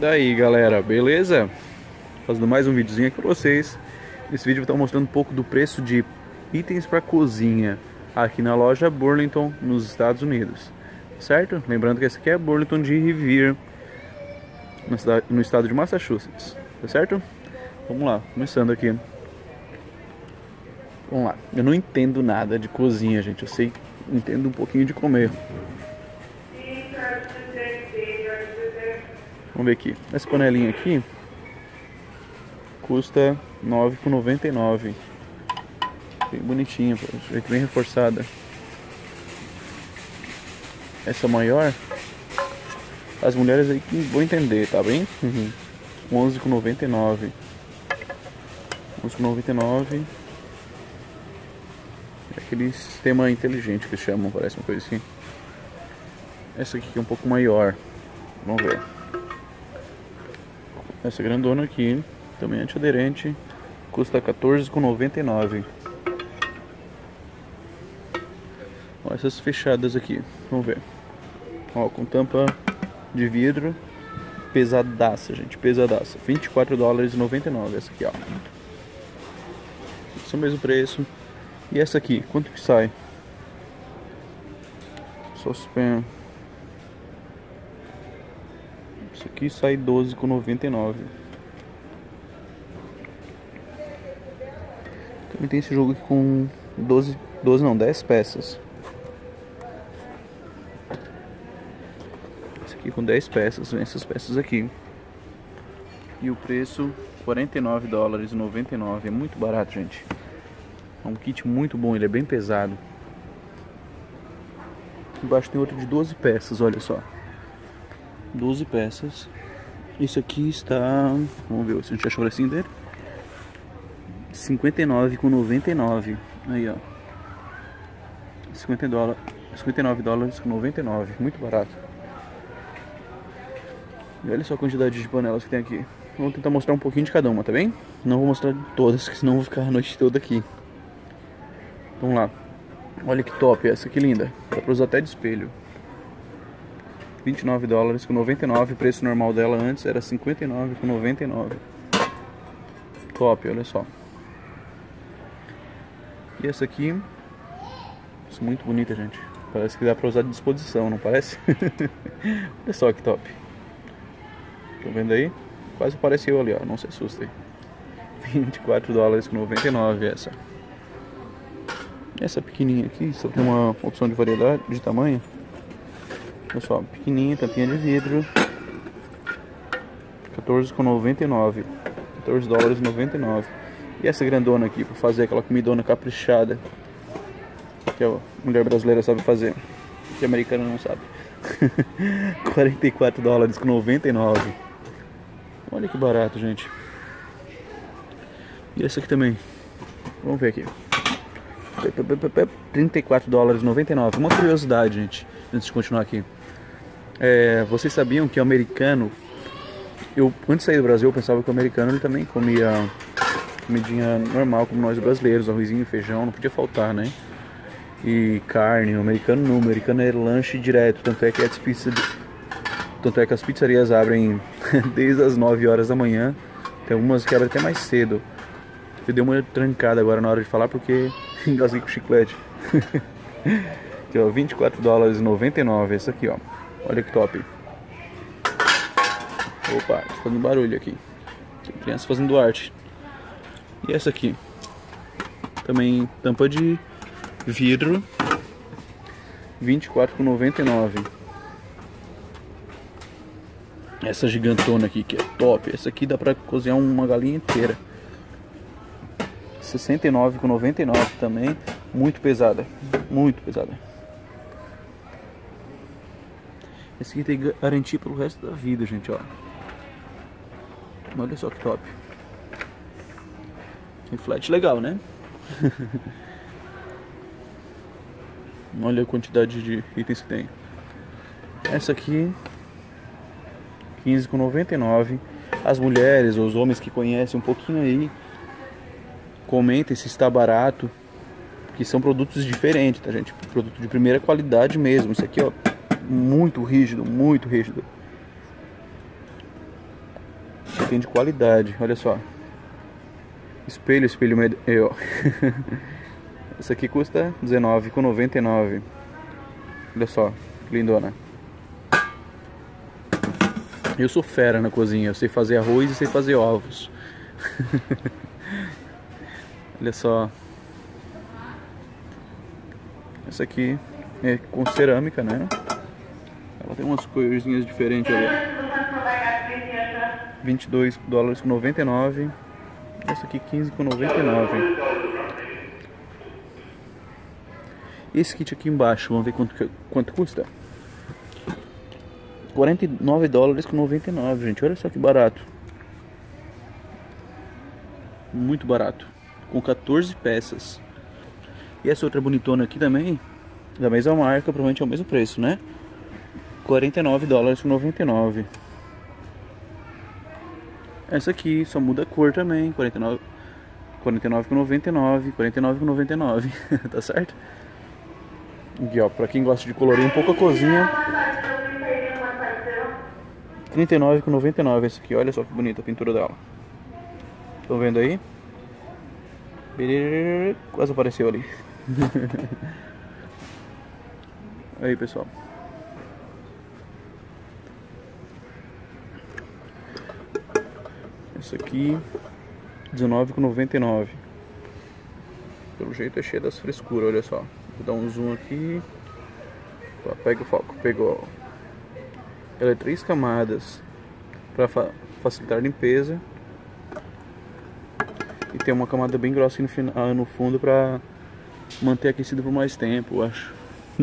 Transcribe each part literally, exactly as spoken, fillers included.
Daí galera, beleza? Fazendo mais um videozinho aqui pra vocês. Nesse vídeo eu vou estar mostrando um pouco do preço de itens para cozinha aqui na loja Burlington, nos Estados Unidos, certo? Lembrando que esse aqui é Burlington de Revere, no estado de Massachusetts, tá certo? Vamos lá, começando aqui. Vamos lá, eu não entendo nada de cozinha, gente. Eu sei, entendo um pouquinho de comer. Vamos ver aqui. Essa panelinha aqui custa nove reais e noventa e nove centavos. Bem bonitinha, bem reforçada. Essa maior, as mulheres aí que vão entender, tá bem? Uhum. onze reais e noventa e nove centavos. onze reais e noventa e nove centavos. É aquele sistema inteligente que chamam, parece uma coisa assim. Essa aqui é um pouco maior. Vamos ver. Essa grandona aqui, também antiaderente, custa quatorze reais e noventa e nove centavos. Ó, essas fechadas aqui, vamos ver. Ó, com tampa de vidro, pesadaça, gente, pesadaça. vinte e quatro dólares e noventa e nove centavos. Essa aqui, ó. Esse é o mesmo preço. E essa aqui, quanto que sai? Saucepan. Isso aqui sai doze reais e noventa e nove centavos. Também tem esse jogo aqui com doze, doze não, dez peças. Esse aqui com dez peças, vem essas peças aqui. E o preço, quarenta e nove dólares e noventa e nove centavos. É muito barato, gente. É um kit muito bom, ele é bem pesado. Embaixo tem outro de doze peças, olha só. doze peças. Esse aqui está, vamos ver se a gente achou assim dele. cinquenta e nove reais e noventa e nove centavos. Aí, ó. cinquenta dólares, cinquenta e nove dólares e noventa e nove centavos. Muito barato. E olha só a quantidade de panelas que tem aqui. Vou tentar mostrar um pouquinho de cada uma, tá bem? Não vou mostrar todas, porque senão eu vou ficar a noite toda aqui. Vamos lá. Olha que top essa, que linda. Dá pra usar até de espelho. vinte e nove dólares e noventa e nove centavos. O preço normal dela antes era cinquenta e nove reais e noventa e nove centavos. Top, olha só. E essa aqui, isso é muito bonita, gente. Parece que dá pra usar de disposição, não parece? Olha só que top. Estão vendo aí? Quase parece eu ali, ó. Não se assustem. vinte e quatro dólares e noventa e nove centavos essa. Essa pequenininha aqui, só tem uma opção de variedade, de tamanho. Olha só, pequenininha, tampinha de vidro. quatorze reais e noventa e nove centavos. quatorze dólares e noventa e nove centavos. E essa grandona aqui, para fazer aquela comidona caprichada que a mulher brasileira sabe fazer, que a americana não sabe. quarenta e quatro dólares e noventa e nove centavos. Olha que barato, gente. E essa aqui também. Vamos ver aqui. trinta e quatro dólares e noventa e nove centavos. Uma curiosidade, gente, antes de continuar aqui. É, vocês sabiam que o americano... Eu, antes de sair do Brasil, eu pensava que o americano ele também comia comidinha normal, como nós brasileiros, arrozinho, feijão, não podia faltar, né? E carne, o americano não, o americano é lanche direto, tanto é que as pizzas, tanto é que as pizzarias abrem desde as nove horas da manhã, tem algumas que abrem até mais cedo. Eu dei uma trancada agora na hora de falar porque engasguei com chiclete. Aqui, ó, vinte e quatro dólares e noventa e nove centavos, essa aqui, ó, olha que top. Opa, tá fazendo barulho aqui. Tem criança fazendo arte. E essa aqui também tampa de vidro, vinte e quatro reais e noventa e nove centavos. Essa gigantona aqui que é top. Essa aqui dá pra cozinhar uma galinha inteira. sessenta e nove reais e noventa e nove centavos também. Muito pesada, muito pesada. Esse aqui tem garantia pelo resto da vida, gente, ó. Olha só que top. Reflete legal, né? Olha a quantidade de itens que tem. Essa aqui, quinze reais e noventa e nove centavos. As mulheres ou os homens que conhecem um pouquinho aí, comentem se está barato, que são produtos diferentes, tá, gente? Produto de primeira qualidade mesmo. Isso aqui, ó, muito rígido, muito rígido. que tem de qualidade, olha só. Espelho, espelho med... eu. Essa aqui custa dezenove reais e noventa e nove centavos. Olha só, lindona. Eu sou fera na cozinha, eu sei fazer arroz e sei fazer ovos. Olha só. Essa aqui é com cerâmica, né? Ela tem umas coisinhas diferentes ali. vinte e dois dólares com noventa e nove. Essa aqui quinze com noventa e nove. Esse kit aqui embaixo, vamos ver quanto, quanto custa. quarenta e nove dólares com noventa e nove, gente. Olha só que barato. Muito barato. Com quatorze peças. E essa outra bonitona aqui também, da mesma marca, provavelmente é o mesmo preço, né? quarenta e nove dólares com noventa e nove. Essa aqui só muda a cor também, quarenta e nove, quarenta e nove com noventa e nove, quarenta e nove com noventa e nove, tá certo? Aqui ó, pra quem gosta de colorir um pouco a cozinha, trinta e nove com noventa e nove essa aqui, olha só que bonita a pintura dela. Estão vendo aí? Quase apareceu ali. Aí pessoal. Essa aqui dezenove com noventa e nove. Pelo jeito é cheia das frescuras, olha só. Vou dar um zoom aqui. Tá, pega o foco, pegou. Ela é três camadas para fa facilitar a limpeza. E tem uma camada bem grossa no, final, no fundo para manter aquecido por mais tempo, eu acho.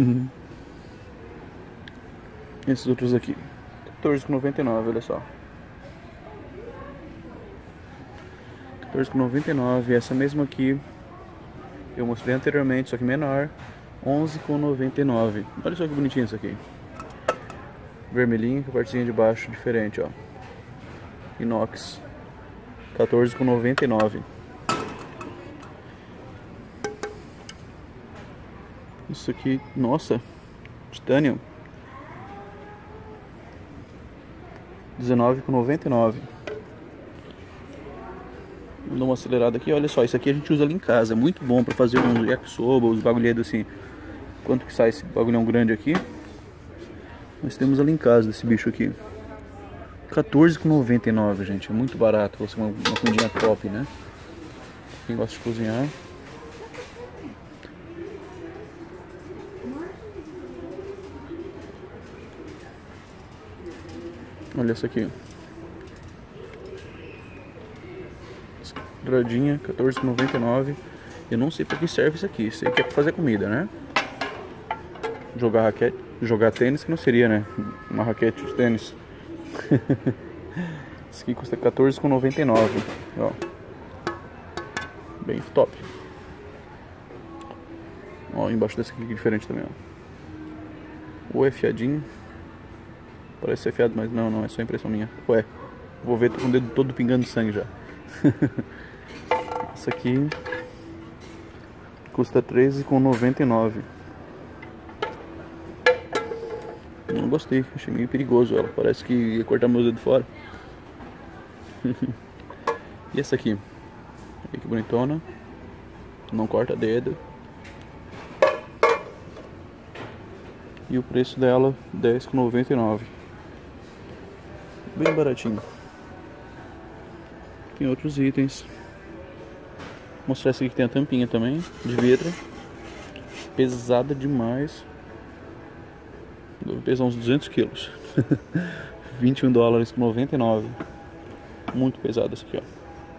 Esses outros aqui quatorze com noventa e nove, olha só. quatorze com noventa e nove. Essa mesma aqui eu mostrei anteriormente, só que menor, onze com noventa e nove. Olha só que bonitinho isso aqui. Vermelhinho com a partezinha de baixo diferente, ó. Inox. quatorze com noventa e nove. Isso aqui, nossa, titânio. dezenove com noventa e nove. Vou dar uma acelerada aqui, olha só, isso aqui a gente usa ali em casa, é muito bom pra fazer uns yakisoba, os bagulhedos assim. Quanto que sai esse bagulhão grande aqui? Nós temos ali em casa desse bicho aqui. quatorze com noventa e nove, gente, é muito barato, vai ser uma, uma comidinha top, né? Quem gosta de cozinhar. Olha essa aqui. Douradinha, quatorze com noventa e nove. Eu não sei para que serve isso aqui. Sei que é para fazer comida, né? Jogar raquete, jogar tênis que não seria, né? Uma raquete de tênis. Isso aqui custa quatorze com noventa e nove. Ó. Bem top. Ó, embaixo desse aqui é diferente também, ó. Ou é fiadinho. Parece ser fiado, mas não, não, é só impressão minha. Ué, vou ver, tô com o dedo todo pingando sangue já. Essa aqui custa treze com noventa e nove. Não gostei, achei meio perigoso ela. Parece que ia cortar meu dedo fora. E essa aqui? Olha que bonitona. Não corta dedo. E o preço dela dez com noventa e nove. Bem baratinho. Tem outros itens. Vou mostrar essa aqui que tem a tampinha também, de vidro. Pesada demais. Deve pesar uns duzentos quilos. vinte e um dólares com noventa e nove. Muito pesada essa aqui,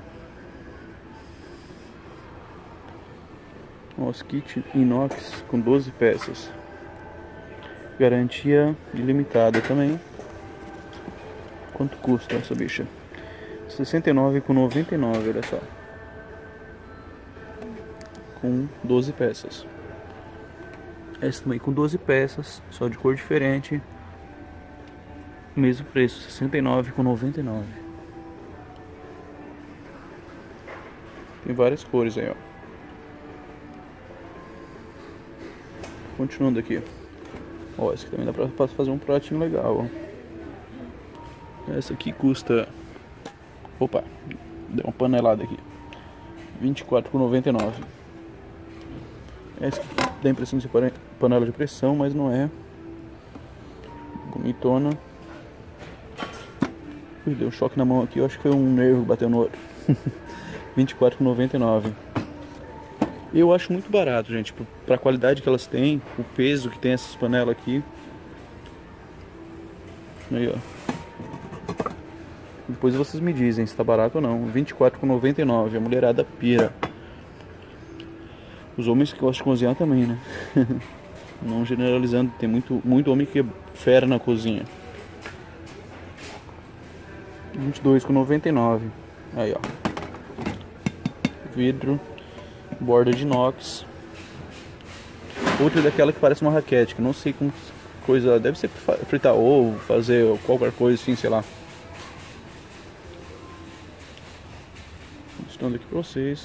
ó. Os kit inox com doze peças. Garantia ilimitada também. Quanto custa essa bicha? sessenta e nove com noventa e nove, olha só. Com doze peças. Essa também com doze peças, só de cor diferente. Mesmo preço, sessenta e nove com noventa e nove. Tem várias cores aí, ó. Continuando aqui. Ó, essa aqui também dá pra fazer um pratinho legal, ó. Essa aqui custa Opa, deu uma panelada aqui. vinte e quatro reais e noventa e nove centavos. Essa aqui dá a impressão de ser panela de pressão, mas não é. Bonitona. Ui, deu um choque na mão aqui, eu acho que foi um nervo que bateu no outro. vinte e quatro reais e noventa e nove centavos. Eu acho muito barato, gente, pra qualidade que elas têm, o peso que tem essas panelas aqui. Aí, ó. Depois vocês me dizem se tá barato ou não. vinte e quatro reais e noventa e nove centavos, a mulherada pira. Os homens que gostam de cozinhar também, né? Não generalizando, tem muito, muito homem que é fera na cozinha. vinte e dois reais e noventa e nove centavos. Aí, ó. Vidro. Borda de inox. Outra daquela que parece uma raquete, que não sei como coisa. Deve ser fritar ovo, fazer qualquer coisa assim, sei lá. Mostrando aqui pra vocês.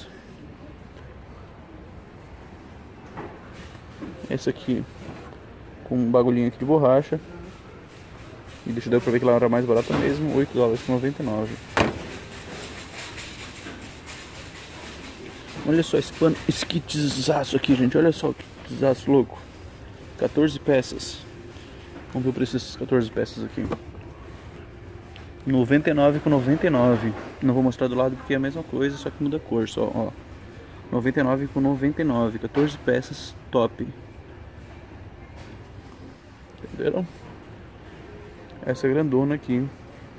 Essa aqui com um bagulhinho aqui de borracha. E deixa eu ver pra ver que ela era mais barata mesmo. oito dólares e noventa e nove centavos. Olha só esse pano, esse kitzaço aqui, gente. Olha só que kitzaço louco. quatorze peças. Vamos ver o preço dessas quatorze peças aqui. noventa e nove reais e noventa e nove centavos. Não vou mostrar do lado porque é a mesma coisa, só que muda a cor só, ó. noventa e nove reais e noventa e nove centavos. quatorze peças, top. Entenderam? Essa grandona aqui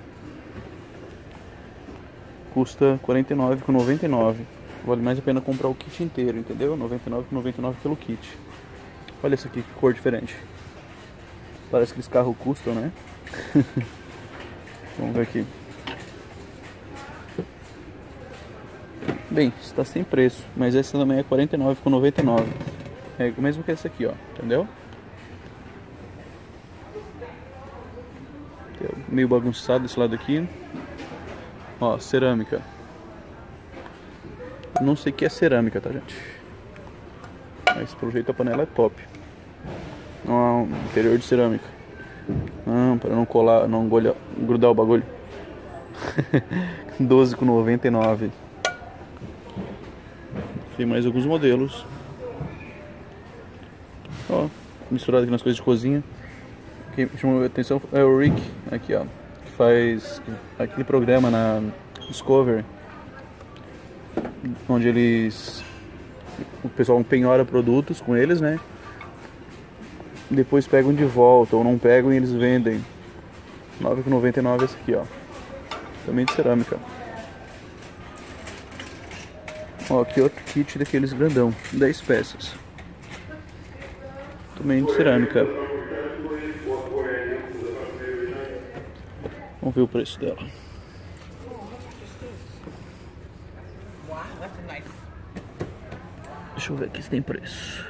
custa quarenta e nove reais e noventa e nove centavos. Vale mais a pena comprar o kit inteiro, entendeu? noventa e nove reais e noventa e nove centavos pelo kit. Olha essa aqui, que cor diferente. Parece que esse carro custa, né? Vamos ver aqui. Bem, está sem preço, mas essa também é quarenta e nove reais e noventa e nove centavos. É o mesmo que essa aqui, ó, entendeu? Meio bagunçado esse lado aqui. Ó, cerâmica. Não sei o que é cerâmica, tá, gente? Mas pelo jeito a panela é top. Não, interior de cerâmica. Não, para não colar, não golha, grudar o bagulho. doze reais e noventa e nove centavos. Tem mais alguns modelos. Ó, misturado aqui nas coisas de cozinha. Quem chamou a atenção é o Rick, aqui ó, que faz aquele programa na Discovery, onde eles, o pessoal penhora produtos com eles, né? Depois pegam de volta ou não pegam e eles vendem. nove reais e noventa e nove centavos esse aqui, ó, também de cerâmica. Ó, aqui outro kit daqueles grandão, dez peças, também de cerâmica. Vamos ver o preço dela. Deixa eu ver aqui se tem preço.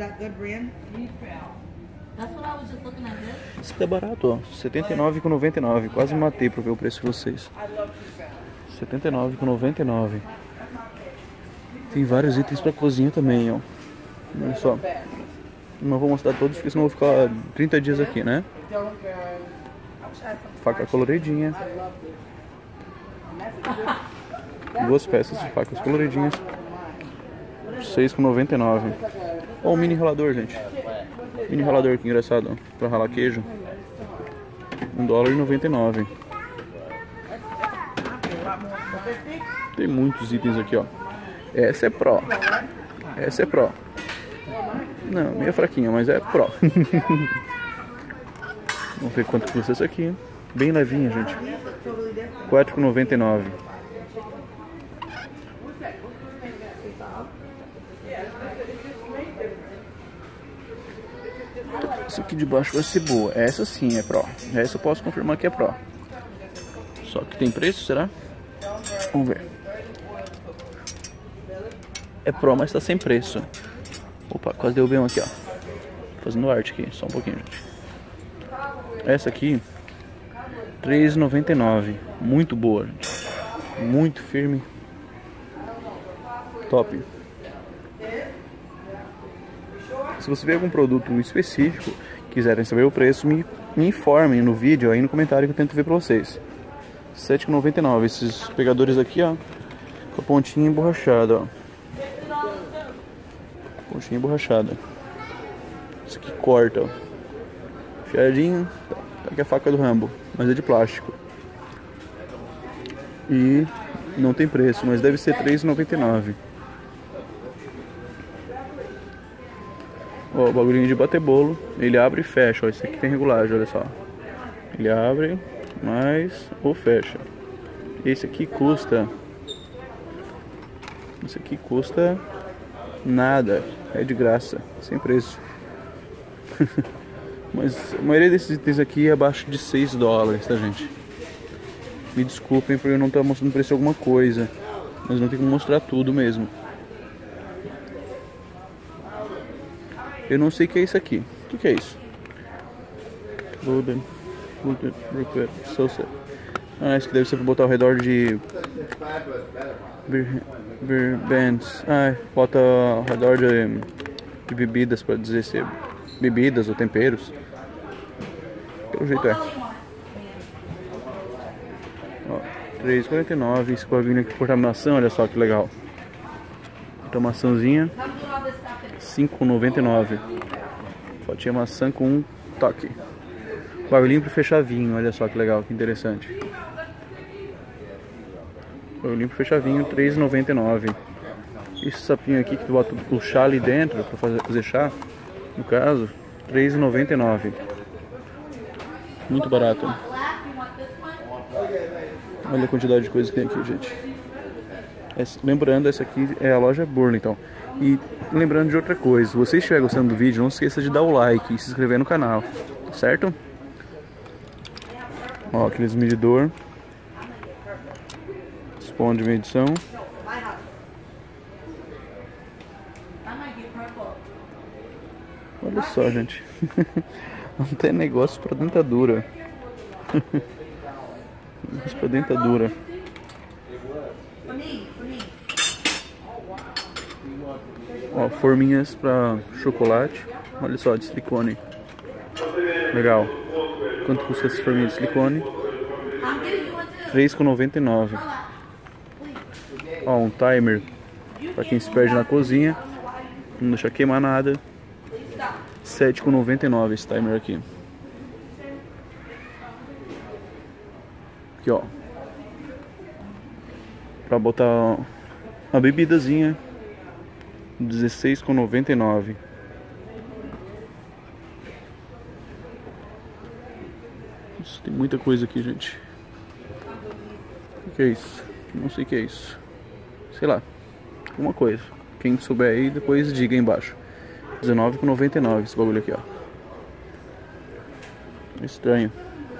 Esse aqui é barato, ó. setenta e nove reais e noventa e nove centavos. Quase matei pra ver o preço de vocês. setenta e nove reais e noventa e nove centavos. Tem vários itens pra cozinha também, ó. Olha só. Não vou mostrar todos porque senão eu vou ficar trinta dias aqui, né? Faca coloridinha. Duas peças de facas coloridinhas. seis reais e noventa e nove centavos. Ó, um mini ralador, gente. Mini ralador, que engraçado, ó, pra ralar queijo. um dólar e noventa e nove centavos. Tem muitos itens aqui, ó. Essa é Pro. Essa é Pro. Não, meio fraquinha, mas é Pro. Vamos ver quanto custa essa aqui. Bem levinha, gente. quatro reais e noventa e nove centavos. Essa aqui de baixo vai ser boa. Essa sim é Pro. Essa eu posso confirmar que é Pro. Só que tem preço, será? Vamos ver. É Pro, mas tá sem preço. Opa, quase deu bem um aqui, ó. Tô fazendo arte aqui, só um pouquinho, gente. Essa aqui, três reais e noventa e nove centavos. Muito boa, gente. Muito firme. Top. Se você vê algum produto específico, quiserem saber o preço, me, me informem no vídeo aí no comentário que eu tento ver pra vocês. sete reais e noventa e nove. Esses pegadores aqui, ó, com a pontinha emborrachada, ó. Pontinha emborrachada. Isso aqui corta, ó. Fiadinho. Tá aqui a faca do Rambo, mas é de plástico. E não tem preço, mas deve ser três reais e noventa e nove. Ó, o bagulhinho de bater bolo. Ele abre e fecha, ó. Esse aqui tem regulagem, olha só. Ele abre, mas ou fecha. Esse aqui custa. Esse aqui custa nada. É de graça, sem preço. Mas a maioria desses itens aqui é abaixo de seis dólares, tá, gente? Me desculpem por eu não estar mostrando preço de alguma coisa, mas não tem como mostrar tudo mesmo. Eu não sei o que é isso aqui. O que, que é isso? Golden, Golden Repair Sauce. Ah, isso que deve ser para botar ao redor de beer, beer bands. Ah, bota ao redor de, de bebidas, para dizer se é bebidas ou temperos. Pelo jeito é. três reais e quarenta e nove. Esse bagulho aqui cortar maçã, olha só que legal. Cortar maçãzinha. cinco reais e noventa e nove. Fotinha maçã com um toque. Bagulhinho para fechar vinho, olha só que legal, que interessante. Bagulhinho para fechar vinho, três reais e noventa e nove. Esse sapinho aqui que tu bota o chá ali dentro para fazer, fazer chá, no caso, três reais e noventa e nove. Muito barato. Olha a quantidade de coisas que tem aqui, gente. Essa, lembrando, essa aqui é a loja Burlington. E lembrando de outra coisa, se você estiver gostando do vídeo, não se esqueça de dar o like e se inscrever no canal, certo? Ó, aqueles medidor. Spawn de medição. Olha só, gente. Não tem negócio para dentadura. Negócio para dentadura. Ó, forminhas para chocolate. Olha só, de silicone. Legal. Quanto custa essa forminha de silicone? três reais e noventa e nove. Ó, um timer para quem se perde na cozinha. Não deixa queimar nada. sete reais e noventa e nove esse timer aqui. Aqui, ó. Pra botar uma bebidazinha. dezesseis reais e noventa e nove. Isso, tem muita coisa aqui, gente. O que é isso? Não sei o que é isso. Sei lá. Alguma coisa. Quem souber aí, depois diga aí embaixo. dezenove reais e noventa e nove esse bagulho aqui, ó. Estranho.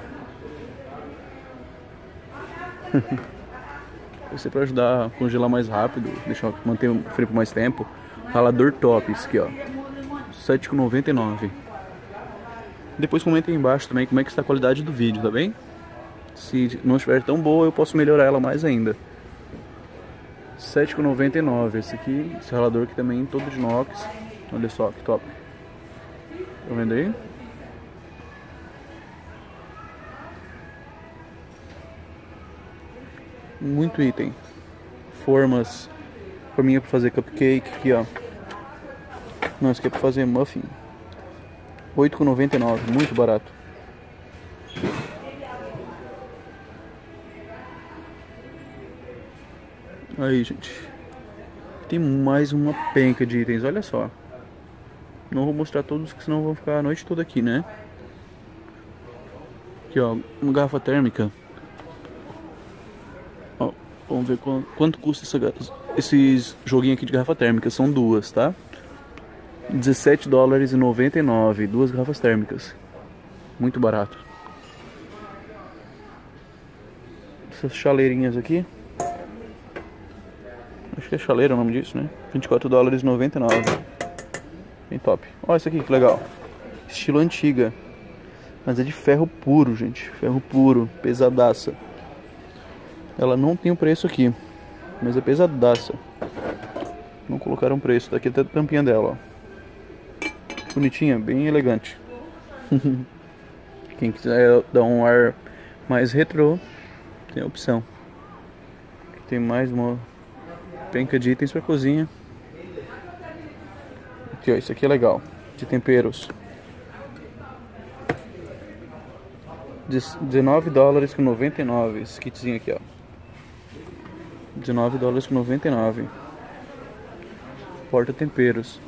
Vai ser pra ajudar a congelar mais rápido, deixar manter o frio por mais tempo. Ralador top, esse aqui, ó. sete reais e noventa e nove. Depois comentem aí embaixo também como é que está a qualidade do vídeo, tá bem? Se não estiver tão boa, eu posso melhorar ela mais ainda. sete reais e noventa e nove. Esse aqui, esse ralador aqui também todo de inox. Olha só que top. Tá vendo aí? Muito item. Formas. Forminha para fazer cupcake aqui, ó. Não, isso aqui é para fazer muffin. oito reais e noventa e nove. Muito barato. Aí, gente. Tem mais uma penca de itens, olha só. Não vou mostrar todos, que senão vão ficar a noite toda aqui, né? Aqui, ó, uma garrafa térmica. Ó, vamos ver quanto, quanto custa essa, esses joguinhos aqui de garrafa térmica. São duas, tá? dezessete dólares e noventa e nove. Duas garrafas térmicas. Muito barato. Essas chaleirinhas aqui. Acho que é chaleira o nome disso, né? vinte e quatro dólares e noventa e nove. Bem top. Olha isso aqui, que legal. Estilo antiga. Mas é de ferro puro, gente. Ferro puro. Pesadaça. Ela não tem o preço aqui. Mas é pesadaça. Não colocaram preço. Daqui até a tampinha dela, ó. Bonitinha, bem elegante. Quem quiser dar um ar mais retrô, tem a opção. Aqui tem mais uma penca de itens para cozinha. Aqui, ó, isso aqui é legal, de temperos. dezenove dólares com noventa e nove esse kitzinho aqui, ó. dezenove dólares com noventa e nove. Porta temperos.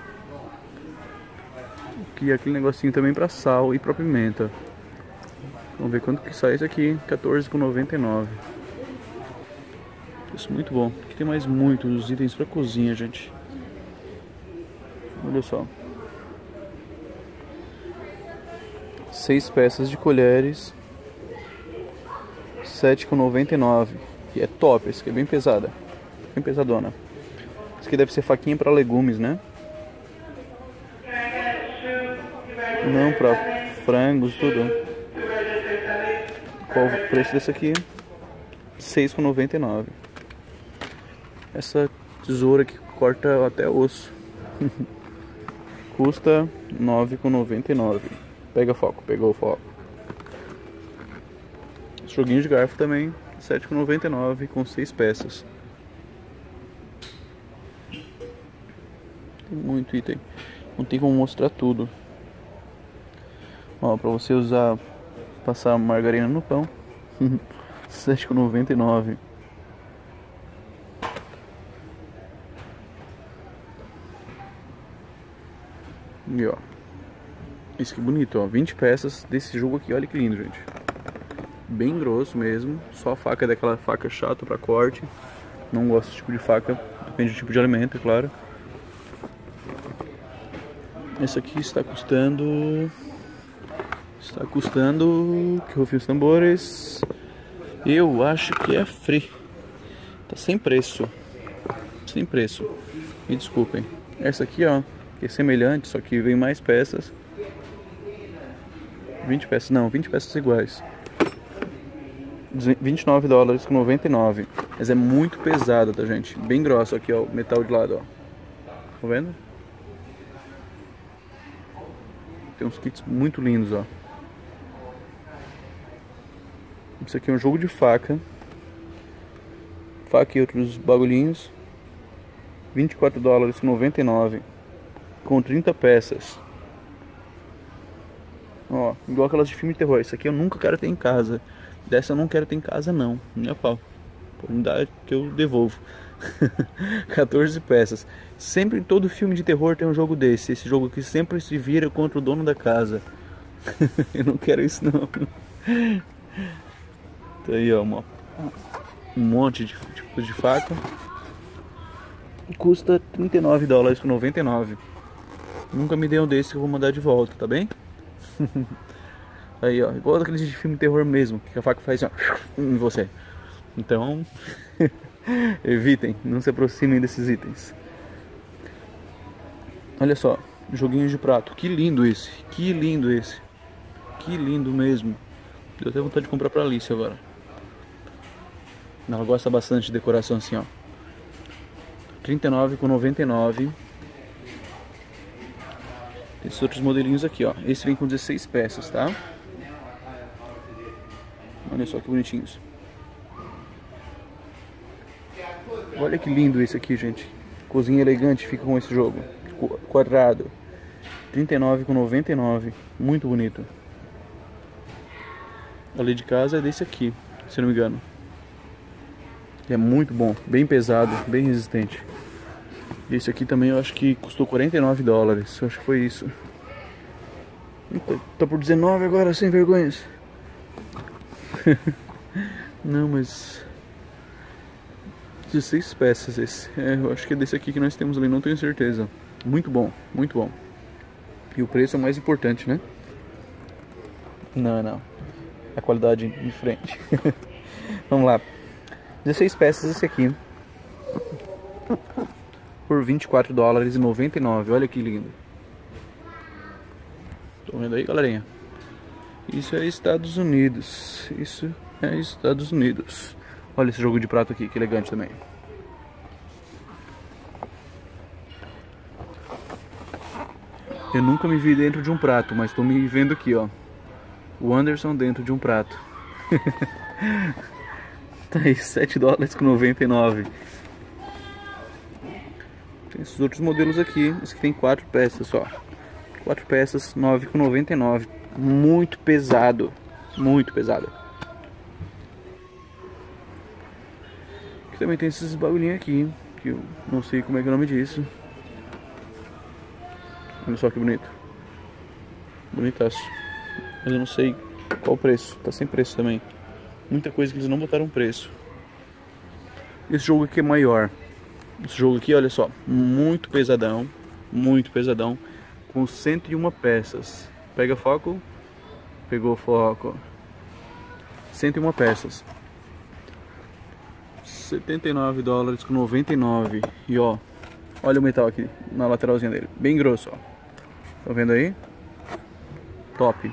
Aqui aquele negocinho também para sal e para pimenta. Vamos ver quanto que sai isso aqui. quatorze com noventa e nove. Isso muito bom. Aqui tem mais muitos itens para cozinha, gente. Olha só. Seis peças de colheres. sete com noventa e nove. Que é top, esse aqui é bem pesada. Bem pesadona. Esse aqui deve ser faquinha para legumes, né? Não, para frangos, tudo. Qual o preço desse aqui? seis com noventa e nove. Essa tesoura que corta até osso. Custa nove com noventa e nove. Pega foco, pegou o foco. Joguinho de garfo também, sete com noventa e nove com seis peças. Tem muito item. Não tem como mostrar tudo. Ó, pra você usar, passar margarina no pão. sete com noventa e nove. E ó, isso que bonito, ó, vinte peças desse jogo aqui, olha que lindo, gente. Bem grosso mesmo, só a faca é daquela faca chata pra corte. Não gosto desse tipo de faca, depende do tipo de alimento, é claro. Esse aqui está custando... Está custando... Que rufem os tambores... Eu acho que é free. Tá sem preço. Sem preço. Me desculpem. Essa aqui, ó, que é semelhante, só que vem mais peças. vinte peças, não, vinte peças iguais. vinte e nove dólares com noventa e nove. Mas é muito pesada, tá, gente? Bem grossa aqui, ó, o metal de lado, ó. Tá vendo? Tem uns kits muito lindos, ó. Isso aqui é um jogo de faca. Faca e outros bagulhinhos. vinte e quatro dólares com noventa e nove. Com trinta peças. Ó, igual aquelas de filme de terror. Isso aqui eu nunca quero ter em casa. Dessa eu não quero ter em casa, não. Minha pau. Pode me dar que eu devolvo. quatorze peças. Sempre em todo filme de terror tem um jogo desse. Esse jogo que sempre se vira contra o dono da casa. Eu não quero isso, não. Tá aí, ó, uma, um monte de tipos de faca. Custa trinta e nove dólares com noventa e nove. Nunca me dê um desse que eu vou mandar de volta, tá bem? Aí, ó, igual daqueles de filme de terror mesmo, que a faca faz assim, ó, em você. Então, evitem, não se aproximem desses itens. Olha só, joguinho de prato. Que lindo esse, que lindo esse. Que lindo mesmo. Deu até vontade de comprar pra Alice agora. Ela gosta bastante de decoração assim, ó. trinta e nove com noventa e nove. Tem esses outros modelinhos aqui, ó. Esse vem com dezesseis peças, tá? Olha só que bonitinhos. Olha que lindo esse aqui, gente. Cozinha elegante fica com esse jogo. Quadrado. trinta e nove com noventa e nove. Muito bonito. A lei de casa é desse aqui, se não me engano. É muito bom, bem pesado, bem resistente. Esse aqui também eu acho que custou quarenta e nove dólares. Eu acho que foi isso. Tá por dezenove agora, sem vergonhas. Não, mas... dezesseis peças esse. É, eu acho que é desse aqui que nós temos ali, não tenho certeza. Muito bom, muito bom. E o preço é o mais importante, né? Não, não. A qualidade em frente. Vamos lá. dezesseis peças esse aqui. Por vinte e quatro dólares e noventa e nove. Olha que lindo. Estão vendo aí, galerinha? Isso é Estados Unidos. Isso é Estados Unidos. Olha esse jogo de prato aqui, que elegante também. Eu nunca me vi dentro de um prato, mas estou me vendo aqui, ó. O Anderson dentro de um prato. Tá aí, sete dólares com noventa e nove. Tem esses outros modelos aqui. Esse aqui tem quatro peças só. quatro peças, nove com noventa e nove. Muito pesado. Muito pesado. Aqui também tem esses bagulhinhos aqui, que eu não sei como é que é o nome disso. Olha só que bonito. Bonitaço. Mas eu não sei qual o preço. Tá sem preço também. Muita coisa que eles não botaram preço. Esse jogo aqui é maior. Esse jogo aqui, olha só, muito pesadão. Muito pesadão. Com cento e uma peças. Pega foco. Pegou foco. cento e uma peças. setenta e nove dólares com noventa e nove. E ó, olha o metal aqui na lateralzinha dele. Bem grosso, ó. Tá vendo aí? Top.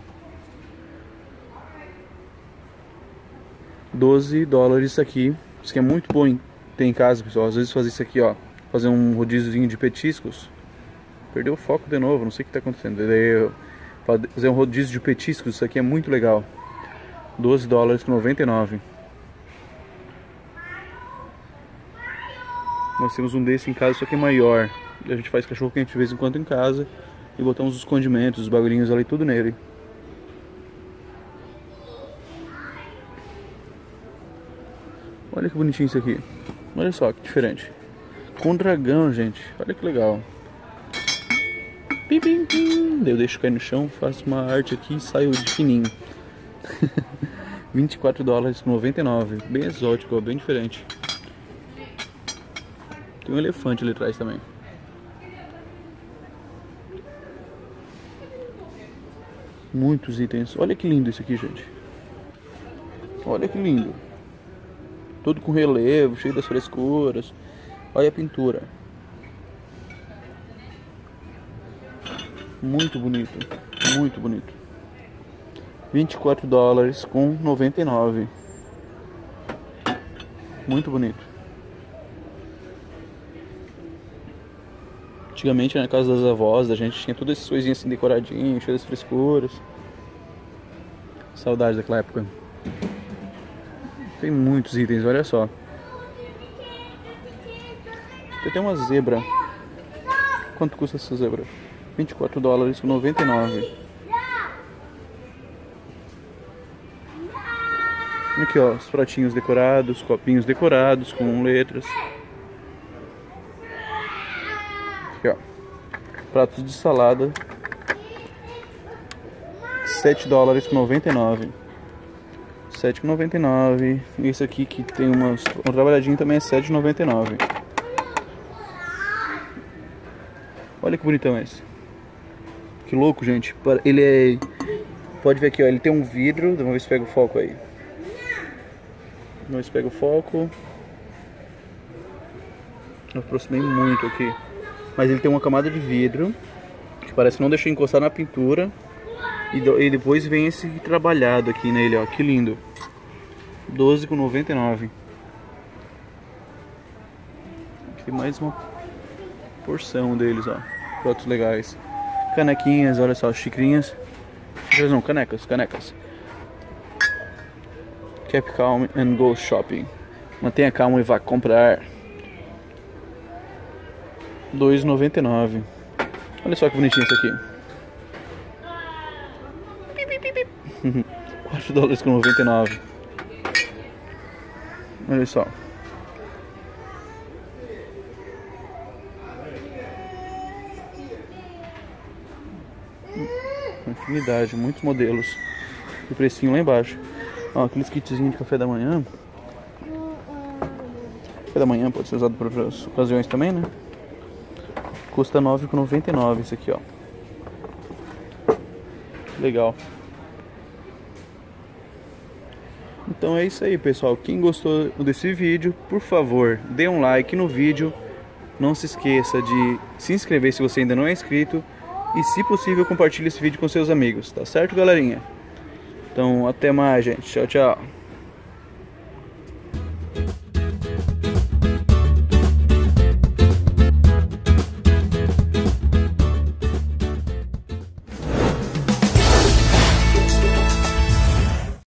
doze dólares isso aqui. Isso aqui é muito bom em ter em casa, pessoal. Às vezes fazer isso aqui, ó. Fazer um rodíziozinho de petiscos. Perdeu o foco de novo, não sei o que tá acontecendo. Fazer um rodízio de petiscos, isso aqui é muito legal. doze dólares com noventa e nove. Nós temos um desse em casa, só que é maior. A gente faz cachorro quente de vez em quando em casa. E botamos os condimentos, os bagulhinhos ali, tudo nele. Olha que bonitinho isso aqui. Olha só, que diferente. Com dragão, gente. Olha que legal. Pim, pim, pim. Daí eu deixo cair no chão, faço uma arte aqui e saio de fininho. vinte e quatro dólares com noventa e nove. Bem exótico, ó, bem diferente. Tem um elefante ali atrás também. Muitos itens. Olha que lindo isso aqui, gente. Olha que lindo. Todo com relevo, cheio das frescuras. Olha a pintura. Muito bonito. Muito bonito. vinte e quatro dólares com noventa e nove. Muito bonito. Antigamente na casa das avós da gente tinha todas essas coisinhas assim decoradinhas, cheias de frescuras. Saudades daquela época. Tem muitos itens, olha só. Tem até uma zebra. Quanto custa essa zebra? vinte e quatro dólares com noventa e nove. Aqui ó, os pratinhos decorados, copinhos decorados com letras. Aqui ó, pratos de salada, sete dólares com noventa e nove. sete com noventa e nove. Esse aqui que tem umas, um trabalhadinho também é sete com noventa e nove. Olha que bonitão esse. Que louco, gente. Ele é... Pode ver aqui, ó, ele tem um vidro. Vamos ver se pega o foco aí. Vamos ver se pega o foco. Eu aproximei muito aqui. Mas ele tem uma camada de vidro que parece que não deixou encostar na pintura. E, do, e depois vem esse trabalhado aqui nele, ó. Que lindo. doze com noventa e nove. Aqui mais uma porção deles, ó. Pratos legais. Canequinhas, olha só, xicrinhas. Não, canecas, canecas. Keep calm and go shopping. Mantenha calma e vá comprar. dois e noventa e nove. Olha só que bonitinho isso aqui. quatro dólares com noventa e nove. Olha só. Infinidade, muitos modelos. E o precinho lá embaixo. Ó, aqueles kitzinhos de café da manhã. Café da manhã pode ser usado para outras ocasiões também, né? Custa nove com noventa e nove esse aqui, ó. Legal. Então é isso aí, pessoal. Quem gostou desse vídeo, por favor, dê um like no vídeo. Não se esqueça de se inscrever se você ainda não é inscrito. E se possível, compartilhe esse vídeo com seus amigos. Tá certo, galerinha? Então, até mais, gente. Tchau, tchau.